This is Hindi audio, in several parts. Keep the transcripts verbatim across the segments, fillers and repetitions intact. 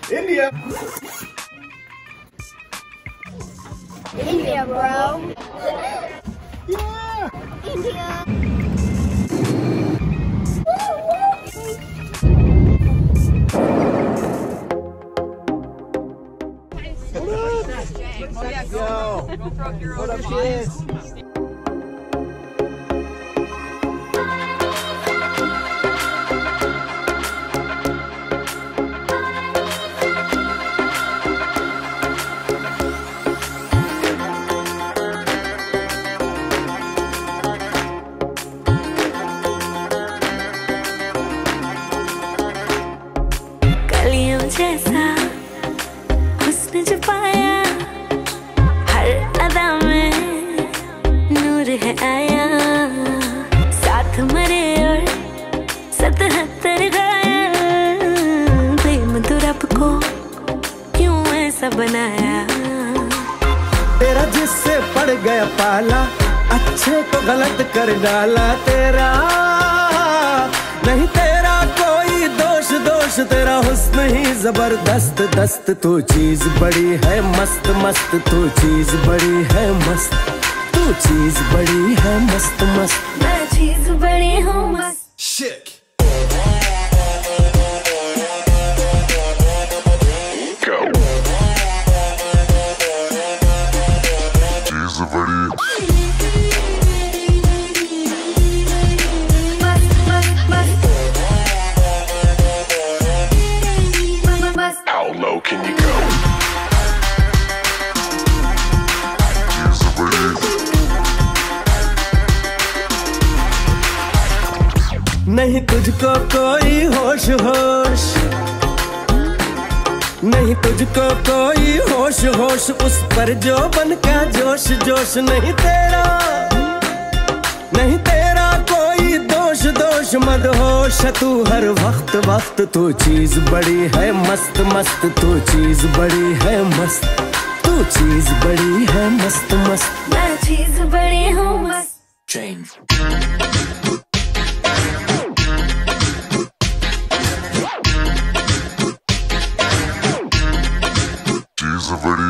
India. India, bro. Yeah. India. Yo. What up, kids? जैसा हुस्न जो पाया हर अदा में नूर है आया साथ मरे और सतहत्तर गाया प्रेम तो रब को क्यों ऐसा बनाया तेरा जिससे पड़ गया पाला अच्छे को गलत कर डाला तेरा नहीं तेरा कोई दोष दोष तेरा हुस्न ही जबरदस्त दस्त तू चीज बड़ी है मस्त मस्त तू चीज बड़ी है मस्त तू चीज बड़ी है मस्त मस्त मैं चीज बड़ी हूँ मस्त Shit. Go. Cheese body. How low can you go? Cheese body. नहीं तुझको कोई होश होश नहीं तुझको कोई होश होश उस पर जो बन का जोश जोश नहीं तेरा नहीं तेरा कोई दोष दोष मत होश तू हर वक्त वक्त तू चीज बड़ी है मस्त मस्त तू चीज बड़ी है मस्त तू चीज बड़ी है मस्त मस्त मैं चीज बड़ी हूँ मस्त Change. Cheese body.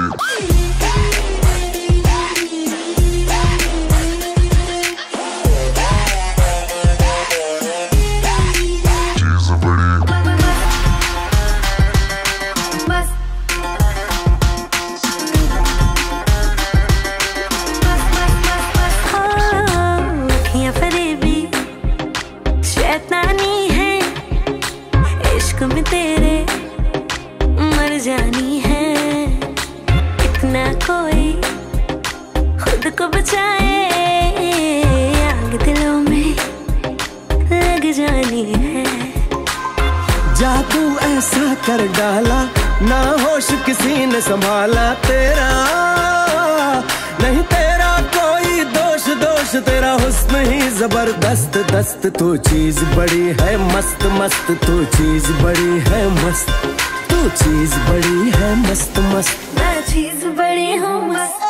में तेरे मर जानी है इतना कोई खुद को बचाए आग दिलों में लग जानी है जादू ऐसा कर डाला ना होश किसी ने संभाला तेरा नहीं तेरा कोई दोष दोष तेरा हुस्न ही जबरदस्त दस्त तू चीज बड़ी है मस्त मस्त तू चीज बड़ी है मस्त तू चीज बड़ी है मस्त मस्त मैं चीज बड़ी हूँ मस्त